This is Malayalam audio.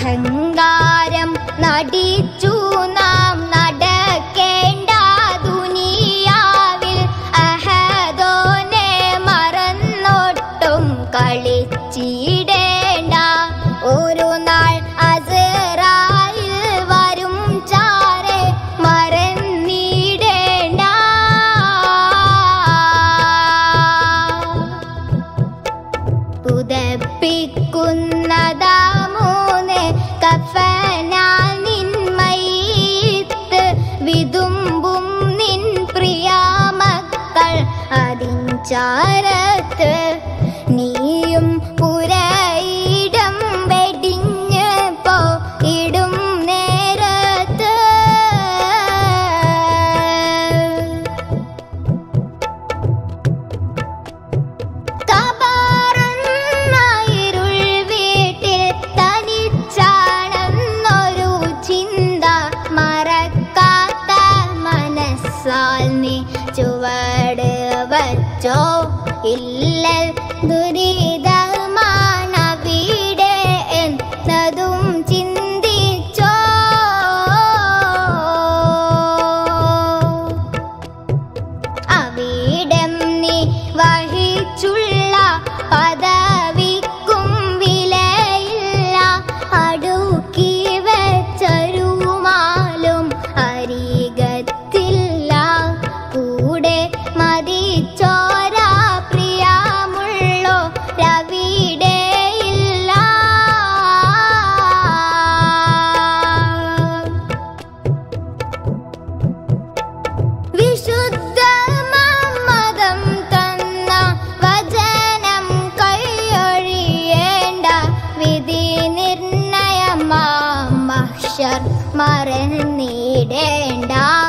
അഹങ്കാരം നടിച്ചു നാം നടക്കേണ്ട ദുനിയാവിൽ അഹദോനെ മറന്നൊട്ടും കളിച്ചിടേണ്ട. ഒരു നാൾ അസ്റായിൽ വരും ചാരെ മറന്നിടേണ്ട. പുതപ്പിക്കുന്നതാ മൂന്ന് കഫനാൽ നിൻ മയ്യിത്ത്, വിതുമ്പും നിൻ പ്രിയമക്കൾ അതിൻ ചാരത്ത്. നീയും പുരയിടം വെടിഞ്ഞ് പോയിടും നേരത്ത് കബറന്നായിരുൾ വീട്ടിൽ തനിച്ചാണെന്നൊരു ചിന്ത മറക്കാത്ത മനസ്സാൽ നീ ചുവട് വച്ചോ. ഇല്ലൽ ദുരിതമാണവിടെ എന്നതും ചിന്തിച്ചോ. അവിടം നീ വഹിച്ചുള്ള പദവിക്കും വിലയില്ല. അടുക്കി വെച്ചരുമാലും അരികത്തില്ല. കൂടെ മതിച്ചോരാ പ്രിയമുള്ളോ രവിടെയില്ല. വിശുദ്ധ മതം തന്ന വചനം കൈയൊഴിയേണ്ട. വിധി നിർണയമാ മഹ്ശർ മറന്നിടേണ്ട.